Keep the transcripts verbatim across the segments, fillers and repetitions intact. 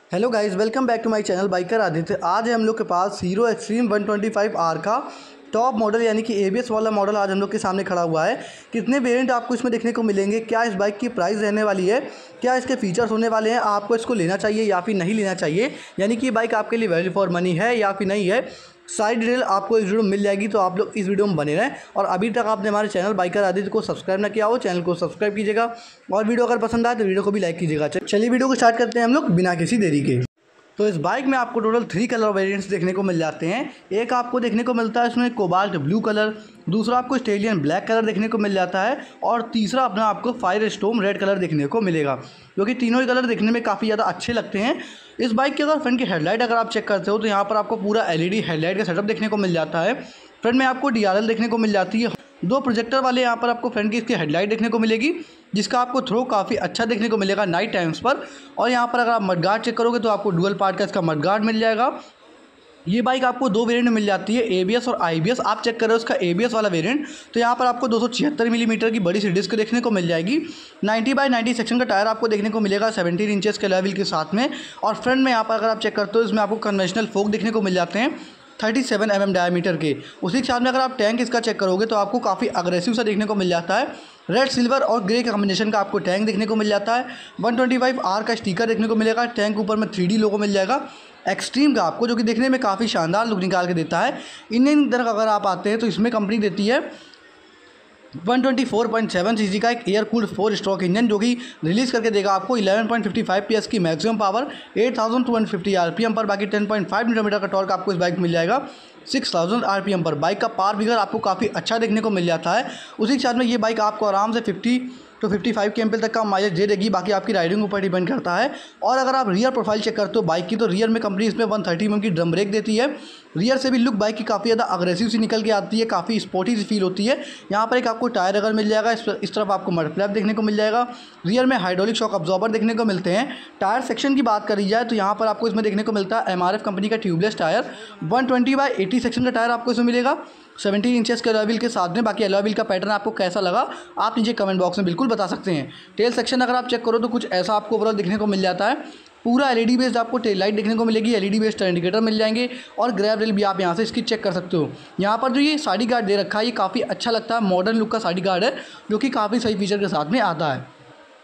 Hello guys, welcome back to my channel biker Aditya. आज है हम लोग के पास Hero Xtreme one twenty five R का टॉप मॉडल यानी कि एबीएस वाला मॉडल आज हम लोग के सामने खड़ा हुआ है। कितने वेरिएंट आपको इसमें देखने को मिलेंगे, क्या इस बाइक की प्राइस रहने वाली है, क्या इसके फीचर्स होने वाले हैं, आपको इसको लेना चाहिए या फिर नहीं लेना चाहिए, यानी कि बाइक आपके लिए वैल्यू फॉर मनी है या फिर नहीं है, सारी डिटेल आपको इस वीडियो में मिल जाएगी। तो आप लोग इस वीडियो में बने रहें और अभी तक आपने हमारे चैनल बाइकर आदित्य को सब्सक्राइब ना किया हो, चैनल को सब्सक्राइब कीजिएगा और वीडियो अगर पसंद आए तो वीडियो को भी लाइक कीजिएगा। चलिए वीडियो को स्टार्ट करते हैं हम लोग बिना किसी देरी के। तो इस बाइक में आपको टोटल थ्री कलर वेरिएंट्स देखने को मिल जाते हैं। एक आपको देखने को मिलता है इसमें कोबाल्ट ब्लू कलर, दूसरा आपको स्टेलियन ब्लैक कलर देखने को मिल जाता है और तीसरा अपना आपको फायर स्टोम रेड कलर देखने को मिलेगा, जो कि तीनों ही कलर देखने में काफ़ी ज़्यादा अच्छे लगते हैं। इस बाइक के अगर फ्रंट की हेडलाइट अगर आप चेक करते हो तो यहाँ पर आपको पूरा एलईडी हेडलाइट का सेटअप देखने को मिल जाता है। फ्रंट में आपको डीआरएल देखने को मिल जाती है, दो प्रोजेक्टर वाले यहाँ पर आपको फ्रंट की इसकी हेडलाइट देखने को मिलेगी, जिसका आपको थ्रो काफ़ी अच्छा देखने को मिलेगा नाइट टाइम्स पर। और यहाँ पर अगर आप मडगार्ड चेक करोगे तो आपको डुअल पार्ट का इसका मडगार्ड मिल जाएगा। ये बाइक आपको दो वेरिएंट में मिल जाती है, एबीएस और आईबीएस। आप चेक कर रहे हो उसका एबीएस वाला वेरिएंट, तो यहाँ पर आपको दो सौ छिहत्तर मिलीमीटर की बड़ी सी डिस्क देखने को मिल जाएगी। नब्बे बाई नब्बे सेक्शन का टायर आपको देखने को मिलेगा सत्रह इंचेस के लेवल के साथ में। और फ्रंट में यहाँ पर अगर आप चेक करते हो इसमें आपको कन्वेंशनल फोक देखने को मिल जाते हैं सैंतीस एम एम डायमीटर के। उसी के साथ में अगर आप टैंक इसका चेक करोगे तो आपको काफ़ी अग्रेसिव सा देखने को मिल जाता है। रेड सिल्वर और ग्रे के कॉम्बिनेशन का आपको टैंक देखने को मिल जाता है। वन ट्वेंटी फाइव आर का स्टिकर देखने को मिलेगा, टैंक ऊपर में थ्री डी लोगो मिल जाएगा एक्सट्रीम का आपको, जो कि देखने में काफ़ी शानदार लुक निकाल के देता है। इंजन की तरफ अगर आप आते हैं तो इसमें कंपनी देती है one twenty four point seven CC का एक air cooled four stroke engine, जो कि रिलीज़ करके देगा आपको eleven point five five PS की maximum power eight thousand two hundred fifty RPM पर। बाकी ten point five newton meter का टॉर्क आपको इस बाइक में मिल जाएगा सिक्स थाउजेंड आरपीएम पर। बाइक का पावर फिगर आपको काफ़ी अच्छा देखने को मिल जाता है। उसी के साथ में ये बाइक आपको आराम से फिफ्टी तो पचपन के एमपीएल तक का माइलेज दे देगी। बाकी आपकी राइडिंग ऊपर डिपेंड करता है। और अगर आप रियर प्रोफाइल चेक करते हो बाइक की, तो रियर में कंपनी इसमें वन थर्टी एम एम की ड्रम ब्रेक देती है। रियर से भी लुक बाइक की काफ़ी ज़्यादा अग्रेसिव सी निकल के आती है, काफ़ी स्पोर्टी सी फील होती है। यहाँ पर एक आपको टायर अगर मिल जाएगा, इस, इस तरफ आपको मड फ्लैप देखने को मिल जाएगा। रियर में हाइड्रोलिक शॉक अब्जॉर्बर देखने को मिलते हैं। टायर सेक्शन की बात करी जाए तो यहाँ पर आपको इसमें देखने को मिलता है एमआरएफ कंपनी का tubeless tyre. One twenty by eighty section का टायर आपको इसमें मिलेगा सत्रह इंचेस के अलॉय व्हील के साथ में। बाकी अलॉय व्हील का पैटर्न आपको कैसा लगा आप नीचे कमेंट बॉक्स में बिल्कुल बता सकते हैं। टेल सेक्शन अगर आप चेक करो तो कुछ ऐसा आपको ओवरऑल देखने को मिल जाता है। पूरा एलईडी बेस्ड आपको टेल लाइट देखने को मिलेगी, एलईडी बेस्ड इंडिकेटर मिल जाएंगे और ग्रैब रेल भी आप यहाँ से इसकी चेक कर सकते हो। यहाँ पर जो ये साइड गार्ड दे रखा है ये काफ़ी अच्छा लगता है, मॉडर्न लुक का साइड गार्ड है, जो कि काफ़ी सही फीचर के साथ में आता है।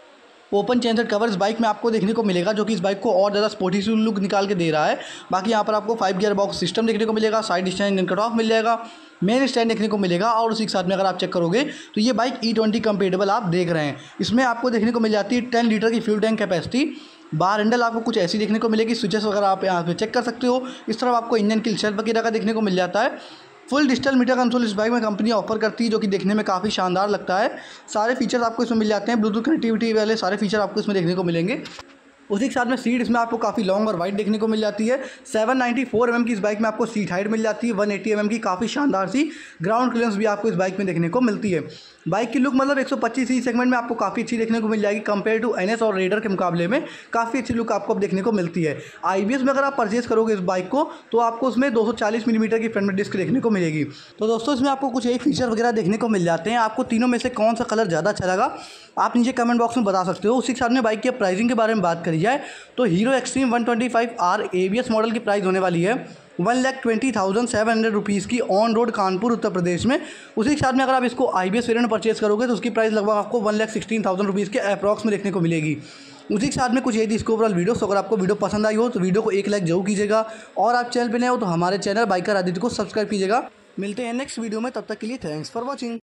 ओपन चेन सेट कवर इस बाइक में आपको देखने को मिलेगा, जो कि इस बाइक को और ज़्यादा स्पोर्टी लुक निकाल के दे रहा है। बाकी यहाँ पर आपको फाइव गियर बॉक्स सिस्टम देखने को मिलेगा, side stand engine cut off मिल जाएगा, मेन स्टैंड देखने को मिलेगा। और उसी के साथ में अगर आप चेक करोगे तो ये बाइक ई ट्वेंटी कंपेटेबल आप देख रहे हैं। इसमें आपको देखने को मिल जाती है टेन लीटर की फ्यूल टैंक कैपेसिटी। बार हैंडल आपको कुछ ऐसी देखने को मिलेगी, स्विचेस वगैरह आप यहाँ पे चेक कर सकते हो। इस तरफ आपको इंजन की शेल्फ वगैरह का देखने को मिल जाता है। फुल डिजिटल मीटर कंसोल इस बाइक में कंपनी ऑफर करती है, जो कि देखने में काफ़ी शानदार लगता है। सारे फीचर्स आपको इसमें मिल जाते हैं, ब्लूटूथ कनेक्टिविटी वाले सारे फीचर आपको इसमें देखने को मिलेंगे। उसी के साथ में सीट इसमें आपको काफ़ी लॉन्ग और वाइड देखने को मिल जाती है। Seven ninety four M M की इस बाइक में आपको सीट हाइट मिल जाती है। वन एटी एम एम की काफ़ी शानदार सी ग्राउंड क्लियरेंस भी आपको इस बाइक में देखने को मिलती है। बाइक की लुक मतलब एक सौ पच्चीस सी सेगमेंट में आपको काफ़ी अच्छी देखने को मिल जाएगी, कंपेयर टू एनएस और रेडर के मुकाबले में काफ़ी अच्छी लुक आपको देखने को मिलती है। आईबीएस में अगर आप परचेज करोगे इस बाइक को तो आपको उसमें दो सौ चालीस मिलीमीटर की फ्रंट में डिस्क देखने को मिलेगी। तो दोस्तों इसमें आपको कुछ एक फीचर वगैरह देखने को मिल जाते हैं। आपको तीनों में से कौन सा कलर ज़्यादा अच्छा लगा आप नीचे कमेंट बॉक्स में बता सकते हो। उसी के साथ में बाइक के प्राइसिंग के बारे में बात करी जाए तो Hero Xtreme one twenty five R ABS model की प्राइस होने वाली है one lakh twenty thousand seven hundred rupees की ऑन रोड कानपुर उत्तर प्रदेश में। उसी के साथ में अगर आप इसको आईबीएस वेरिएंट परचेज करोगे तो उसकी प्राइस लगभग आपको one lakh sixteen thousand rupees के अप्रॉक्स में देखने को मिलेगी। उसी के साथ में कुछ यही थी इसको ओवरऑल वीडियो। तो अगर आपको वीडियो पसंद आई हो तो वीडियो को एक लाइक जरूर कीजिएगा और आप चैनल पर नए हो तो हमारे चैनल बाइकर आदित्य को सब्सक्राइब कीजिएगा। मिलते हैं नेक्स्ट वीडियो में, तब तक के लिए थैंक्स फॉर वॉचिंग।